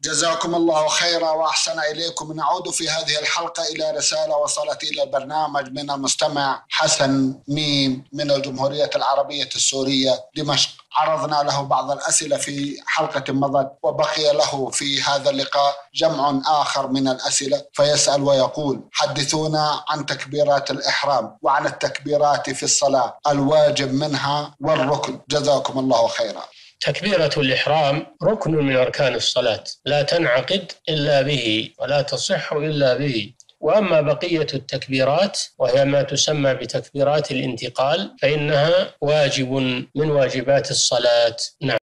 جزاكم الله خيرا وأحسن إليكم. نعود في هذه الحلقة إلى رسالة وصلت إلى البرنامج من المستمع حسن ميم من الجمهورية العربية السورية دمشق. عرضنا له بعض الأسئلة في حلقة مضت، وبقي له في هذا اللقاء جمع آخر من الأسئلة، فيسأل ويقول: حدثونا عن تكبيرات الإحرام وعن التكبيرات في الصلاة، الواجب منها والركن، جزاكم الله خيرا. تكبيرة الإحرام ركن من أركان الصلاة، لا تنعقد إلا به ولا تصح إلا به. وأما بقية التكبيرات وهي ما تسمى بتكبيرات الانتقال فإنها واجب من واجبات الصلاة. نعم.